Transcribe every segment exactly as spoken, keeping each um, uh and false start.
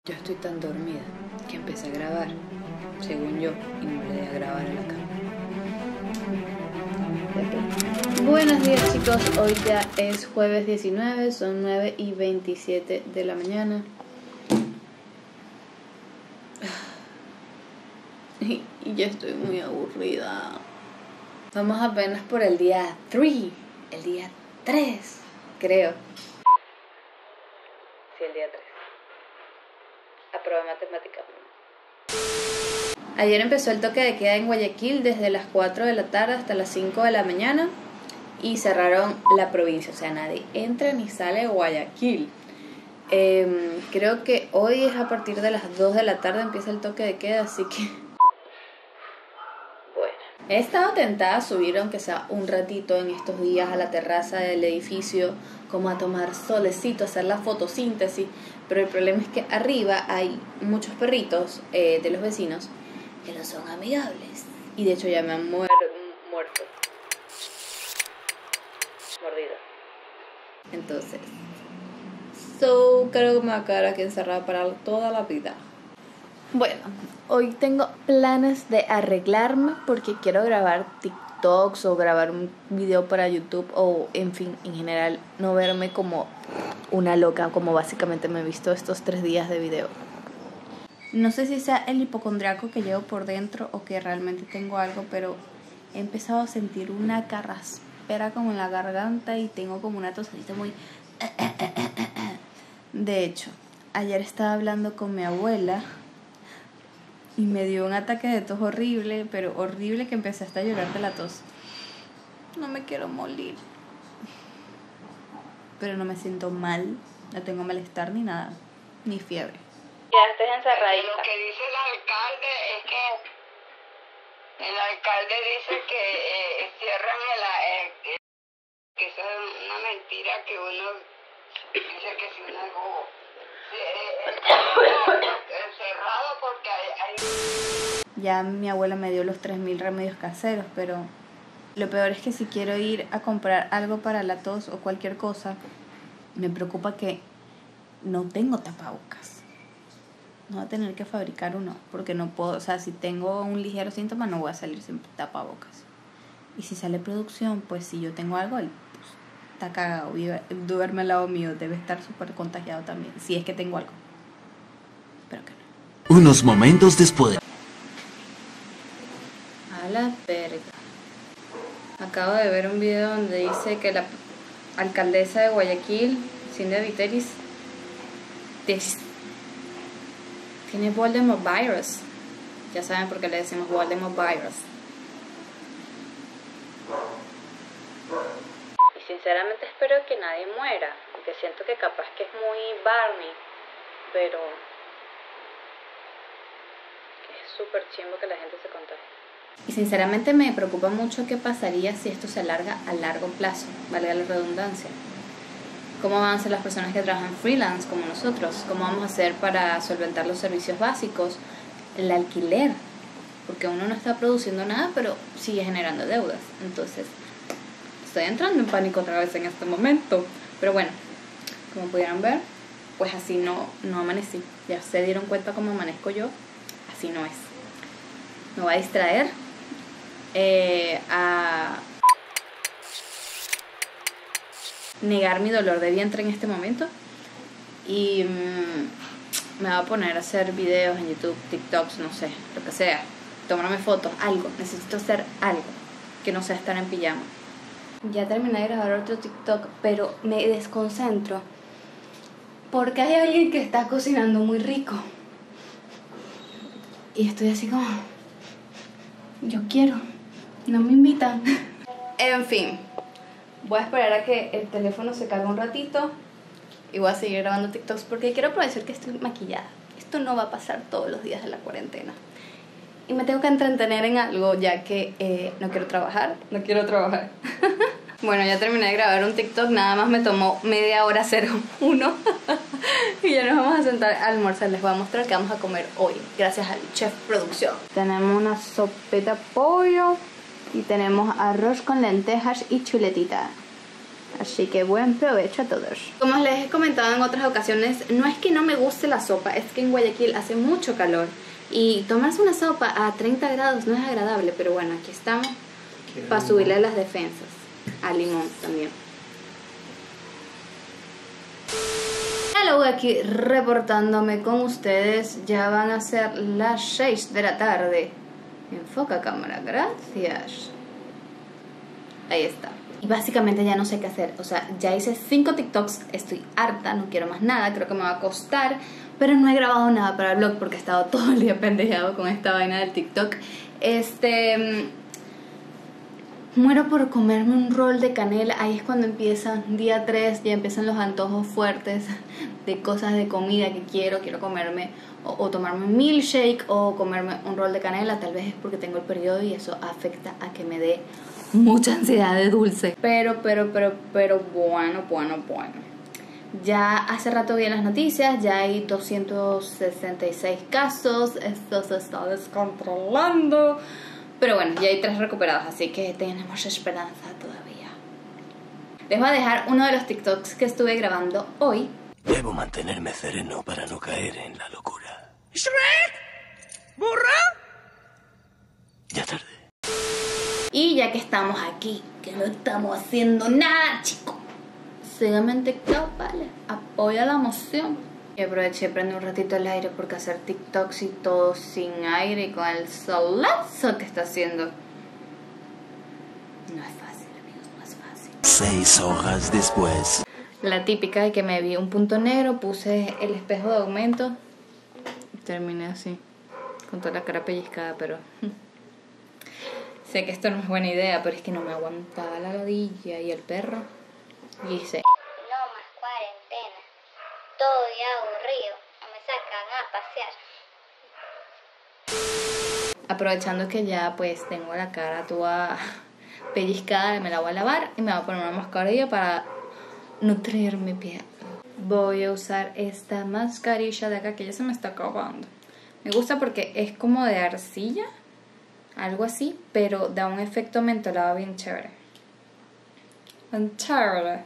Yo estoy tan dormida que empecé a grabar, según yo, y no le di a grabar a la cámara. Buenos días, chicos, hoy ya es jueves diecinueve, son nueve y veintisiete de la mañana. Y, y ya estoy muy aburrida. Vamos apenas por el día tres, el día tres, creo. Sí, el día tres. Aprobé matemáticas. Ayer empezó el toque de queda en Guayaquil desde las cuatro de la tarde hasta las cinco de la mañana y cerraron la provincia, o sea, nadie entra ni sale de Guayaquil. Eh, creo que hoy es a partir de las dos de la tarde empieza el toque de queda, así que bueno, he estado tentada a subir aunque sea un ratito en estos días a la terraza del edificio, como a tomar solecito, hacer la fotosíntesis, pero el problema es que arriba hay muchos perritos eh, de los vecinos que no son amigables, y de hecho ya me han muer muerto mordido. Entonces, so, creo que me va a quedar aquí encerrada para toda la vida. Bueno, hoy tengo planes de arreglarme porque quiero grabar TikToks o grabar un video para YouTube o, en fin, en general, no verme como una loca, como básicamente me he visto estos tres días de video. No sé si sea el hipocondriaco que llevo por dentro o que realmente tengo algo, pero he empezado a sentir una carraspera como en la garganta y tengo como una tosadita muy... De hecho, ayer estaba hablando con mi abuela y me dio un ataque de tos horrible, pero horrible, que empecé hasta a llorar de la tos. No me quiero morir, pero no me siento mal, no tengo malestar ni nada, ni fiebre. Ya estés encerradita. Lo que dice el alcalde es que el alcalde dice que eh, cierran el, eh, que eso es una mentira, que uno dice que si uno es bobo. Eh, encerrado porque hay, hay... Ya mi abuela me dio los tres mil remedios caseros, pero lo peor es que si quiero ir a comprar algo para la tos o cualquier cosa, me preocupa que no tengo tapabocas. No voy a tener que fabricar uno, porque no puedo, o sea, si tengo un ligero síntoma no voy a salir sin tapabocas. Y si sale producción, pues si yo tengo algo, él pues, está cagado, vive, duerme al lado mío, debe estar súper contagiado también, si es que tengo algo. Pero que no. Unos momentos después. A la verga. Acabo de ver un video donde dice que la alcaldesa de Guayaquil, Cindy Viteris, tiene Voldemort virus. Ya saben por qué le decimos Voldemort virus. Y sinceramente espero que nadie muera, porque siento que capaz que es muy Barney, pero es súper chimbo que la gente se contagie. Y sinceramente me preocupa mucho qué pasaría si esto se alarga a largo plazo, valga la redundancia. ¿Cómo van a ser las personas que trabajan freelance como nosotros? ¿Cómo vamos a hacer para solventar los servicios básicos? El alquiler, porque uno no está produciendo nada, pero sigue generando deudas. Entonces, estoy entrando en pánico otra vez en este momento. Pero bueno, como pudieron ver, pues así no, no amanecí. Ya se dieron cuenta cómo amanezco yo, así no es. Me voy a distraer eh, a negar mi dolor de vientre en este momento y mmm, me voy a poner a hacer videos en YouTube, TikToks, no sé, lo que sea, tomarme fotos, algo, necesito hacer algo que no sea estar en pijama. Ya terminé de grabar otro TikTok, pero me desconcentro porque hay alguien que está cocinando muy rico y estoy así como, yo quiero, no me invitan. En fin, voy a esperar a que el teléfono se cargue un ratito y voy a seguir grabando TikToks porque quiero aprovechar que estoy maquillada. Esto no va a pasar todos los días de la cuarentena. Y me tengo que entretener en algo ya que eh, no quiero trabajar, no quiero trabajar. Bueno, ya terminé de grabar un TikTok, nada más me tomó media hora hacer uno. Y ya nos vamos a sentar a almorzar. Les voy a mostrar qué vamos a comer hoy, gracias al chef producción. Tenemos una sopita de pollo y tenemos arroz con lentejas y chuletita. Así que buen provecho a todos. Como les he comentado en otras ocasiones, no es que no me guste la sopa, es que en Guayaquil hace mucho calor. Y tomarse una sopa a treinta grados no es agradable, pero bueno, aquí estamos para subirle las defensas. A limón también. Hello, aquí reportándome con ustedes. Ya van a ser las seis de la tarde. Enfoca cámara, gracias. Ahí está. Y básicamente ya no sé qué hacer. O sea, ya hice cinco TikToks. Estoy harta, no quiero más nada. Creo que me va a costar. Pero no he grabado nada para el vlog porque he estado todo el día pendejeado con esta vaina del TikTok. Este... Muero por comerme un rol de canela. Ahí es cuando empiezan, día tres, ya empiezan los antojos fuertes de cosas de comida que quiero. Quiero comerme o, o tomarme un milkshake o comerme un rol de canela. Tal vez es porque tengo el periodo y eso afecta a que me dé mucha ansiedad de dulce. Pero, pero, pero, pero, bueno, bueno, bueno. Ya hace rato vi en las noticias, ya hay doscientos sesenta y seis casos. Esto se está descontrolando. Pero bueno, ya hay tres recuperados, así que tenemos esperanza todavía. Les voy a dejar uno de los TikToks que estuve grabando hoy. Debo mantenerme sereno para no caer en la locura. ¡Shrek! ¿Burra? Ya tarde. Y ya que estamos aquí, que no estamos haciendo nada, chicos, síganme en TikTok, ¿vale? Apoya la moción. Y aproveché, prendí un ratito el aire porque hacer TikToks y todo sin aire y con el solazo que está haciendo no es fácil, amigos, no es fácil. Seis horas después. La típica de que me vi un punto negro, puse el espejo de aumento y terminé así, con toda la cara pellizcada, pero sé que esto no es buena idea, pero es que no me aguantaba la rodilla y el perro. Y hice... Todo ya aburrido, no me sacan a pasear. Aprovechando que ya pues tengo la cara toda pellizcada, me la voy a lavar y me voy a poner una mascarilla para nutrir mi piel. Voy a usar esta mascarilla de acá que ya se me está acabando. Me gusta porque es como de arcilla, algo así, pero da un efecto mentolado bien chévere. Bien chévere.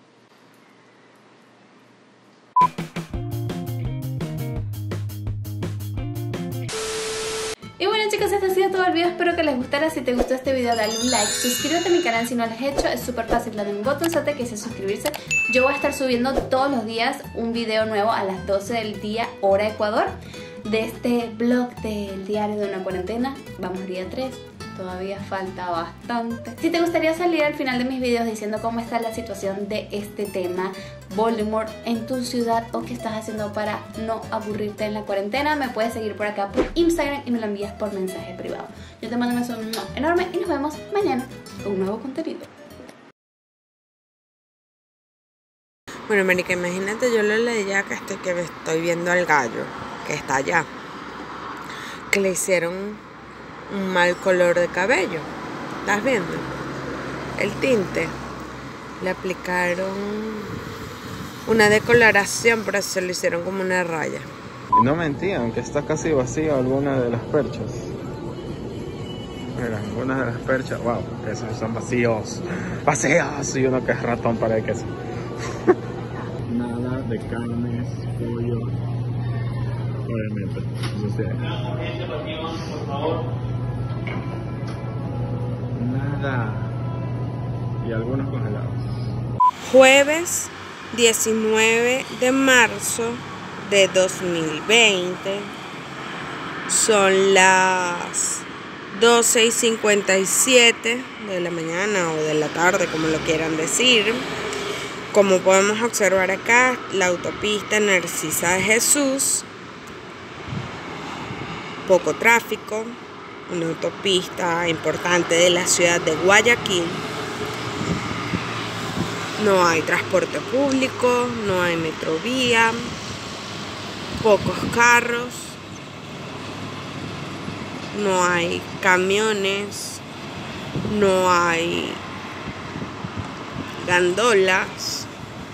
Y bueno, chicos, este ha sido todo el video. Espero que les gustara. Si te gustó este video, dale un like, suscríbete a mi canal si no lo has hecho. Es súper fácil, dale un botonzote que dice suscribirse. Yo voy a estar subiendo todos los días un video nuevo a las doce del día, hora Ecuador, de este vlog del diario de una cuarentena. Vamos día tres. Todavía falta bastante. Si te gustaría salir al final de mis videos diciendo cómo está la situación de este tema Voldemort en tu ciudad o qué estás haciendo para no aburrirte en la cuarentena, me puedes seguir por acá por Instagram y me lo envías por mensaje privado. Yo te mando un beso enorme y nos vemos mañana con un nuevo contenido. Bueno, marica, imagínate, yo lo leí ya que estoy, que estoy viendo al gallo que está allá, que le hicieron un mal color de cabello. ¿Estás viendo? El tinte. Le aplicaron una decoloración, pero se lo hicieron como una raya. Y no mentían, que está casi vacío alguna de las perchas. Mira, algunas de las perchas, wow, que esos están vacíos. Vacíos. Y uno que es ratón para el queso. Nada de carnes, pollo. Obviamente, eso sí. Por favor. Nada. Y algunos congelados. Jueves diecinueve de marzo de dos mil veinte. Son las doce y cincuenta y siete de la mañana o de la tarde, como lo quieran decir. Como podemos observar acá, la autopista Narcisa de Jesús. Poco tráfico. Una autopista importante de la ciudad de Guayaquil. No hay transporte público, no hay metrovía, pocos carros, no hay camiones, no hay gandolas.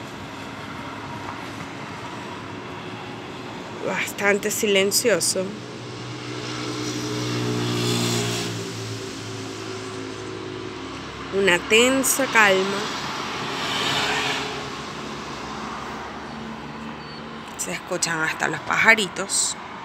Bastante silencioso. Una tensa calma. se escuchan hasta los pajaritos.